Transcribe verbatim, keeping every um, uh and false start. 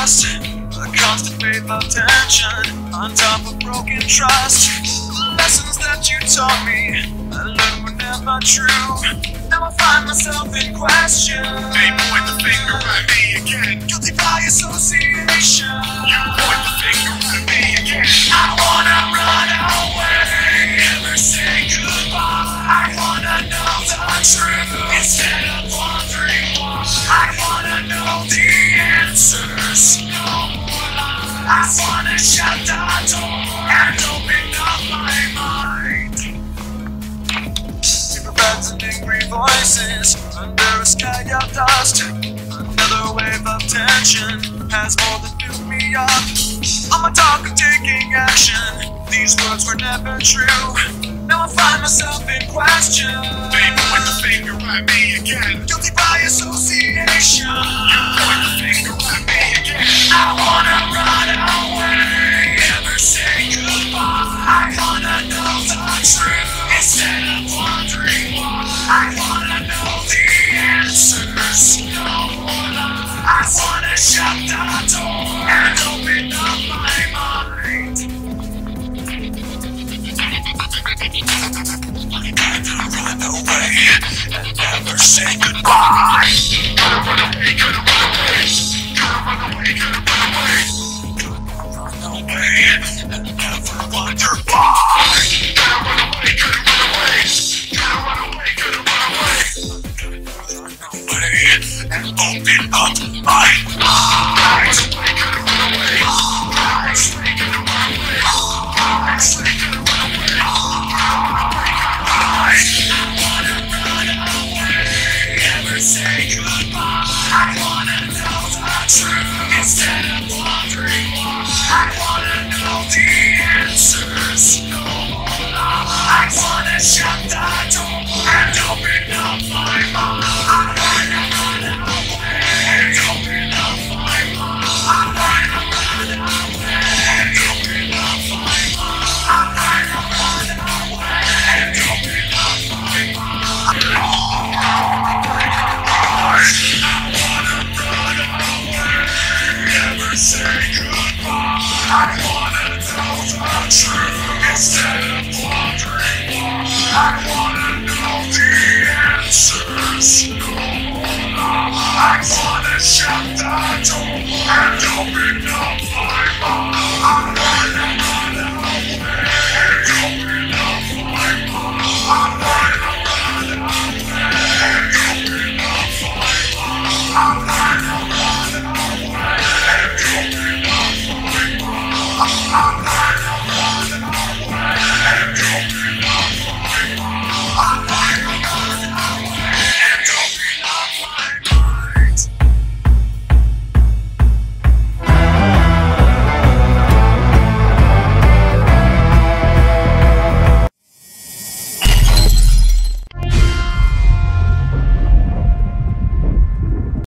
dust. A constant wave of tension on top of broken trust. The lessons that you taught me, I learned were never true. Now I find myself in question. They point the finger at me again. Guilty by association. You point the finger at me again. I wanna run away, never say goodbye. I wanna know the truth instead of wondering why. I wanna know the answers, no more lies. I wanna shut the door and open up my mind. Paper bags and angry voices under a sky of dust. Another wave of tension has more than filled me up. I'm a talk of taking action. These words were never true. Now I find myself in question. They point the finger at me again. Guilty by association. You point the finger at me again. I wanna run away, never say goodbye. I wanna know the truth instead of wondering why. I wanna know the answers, no more lies. I wanna shut the door and open up my mind. Run away and never say goodbye. Gotta run away, gotta run away. Gotta run away, gotta run away. Run away and never wonder why. Gotta run away, gotta run away. Gotta run away, gotta run away. Run away and open up my mind. Gotta run away, gotta run away. Gotta run away, gotta run away. Say goodbye. I wanna know the truth instead of wondering why. I wanna know the answers, no more lies. I wanna shut the door and open up my mind. I wanna run away and open up my mind. I wanna run away and open up my mind. I wanna run away and open up my mind. Say goodbye. I wanna know the truth instead of wondering why. I wanna know the answers, no more lies. I wanna shut the door and open up